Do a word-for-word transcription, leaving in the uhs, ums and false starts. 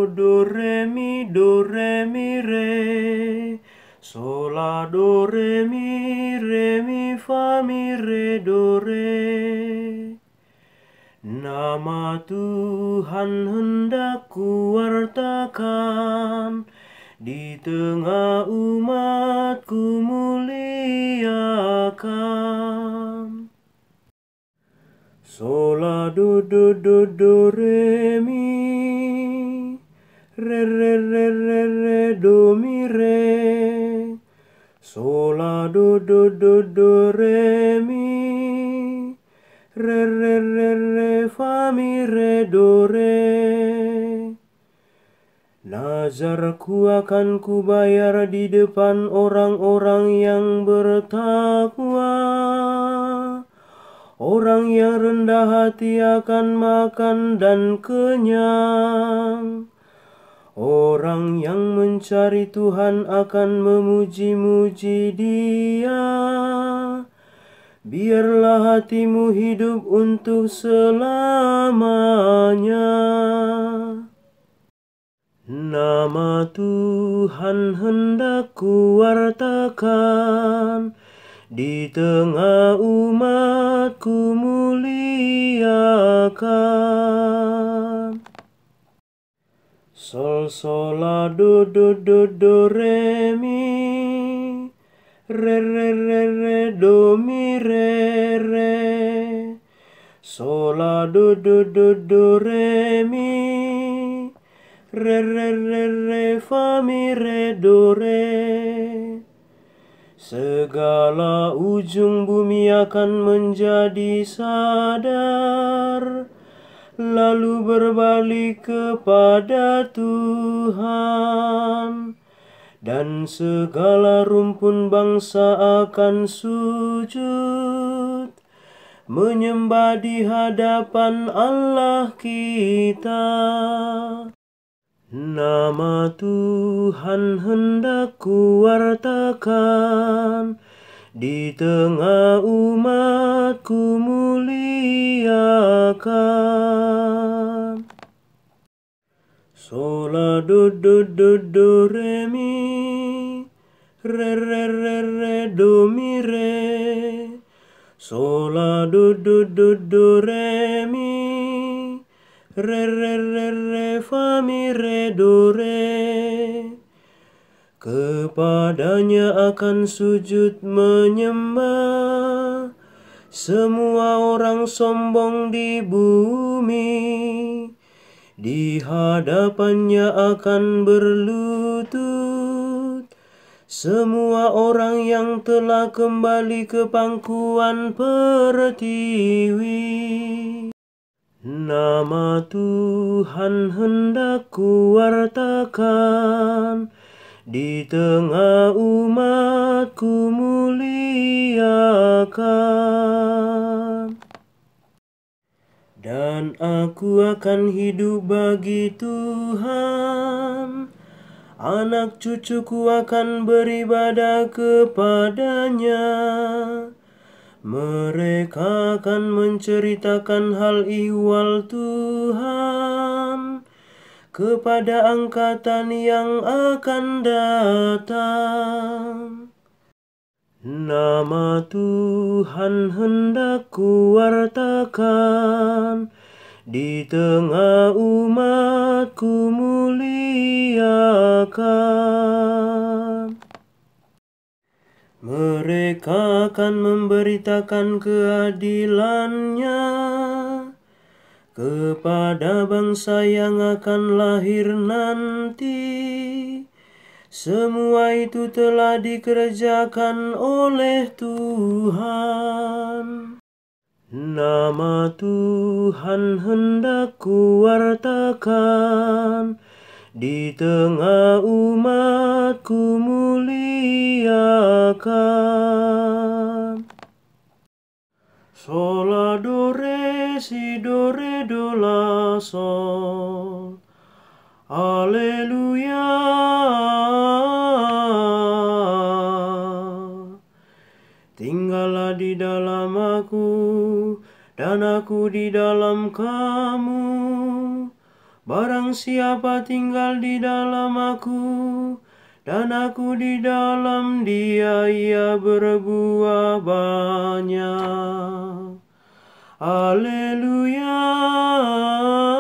do re mi do re mi re, sol la do re mi re mi fa mi re do re. Nama Tuhan hendak kuwartakan, di tengah umatku muliakan. Sol la do do do do re mi, re re re re re do mi re, sol la do do do do re mi, re re re re fa mi re do re. Nazarku akan kubayar di depan orang-orang yang bertakwa. Orang yang rendah hati akan makan dan kenyang. Orang yang mencari Tuhan akan memuji-muji Dia. Biarlah hatimu hidup untuk selamanya. Nama Tuhan hendak kuwartakan, di tengah umatku muliakan. Sol sol la do do do do re mi, re re re re do mi re re, sol la do do do do re mi, re re re re fa mi re do re. Segala ujung bumi akan menjadi sadar, lalu berbalik kepada Tuhan. Dan segala rumpun bangsa akan sujud, menyembah di hadapan Allah kita. Nama Tuhan hendak kuwartakan, di tengah umatku muliakan. Sol la do do do do re mi, re re re re do mi re, sol la do do do do re mi, re re re re fa mi re do re. Kepadanya akan sujud menyembah semua orang sombong di bumi. Di hadapannya akan berlutut semua orang yang telah kembali ke pangkuan pertiwi. Nama Tuhan hendak kuwartakan, di tengah umatku muliakan. Dan aku akan hidup bagi Tuhan, anak cucuku akan beribadah kepadanya. Mereka akan menceritakan hal ihwal Tuhan kepada angkatan yang akan datang. Nama Tuhan hendak kuwartakan, di tengah umatku muliakan. Mereka akan memberitakan keadilannya kepada bangsa yang akan lahir nanti. Semua itu telah dikerjakan oleh Tuhan. Nama Tuhan hendak kuwartakan, di tengah umatku muliakan. Sol la do re si do re do la sol. Haleluya. Tinggallah di dalam aku, dan aku di dalam kamu. Barang siapa tinggal di dalam aku, dan aku di dalam dia, ia berbuah banyak. Haleluya.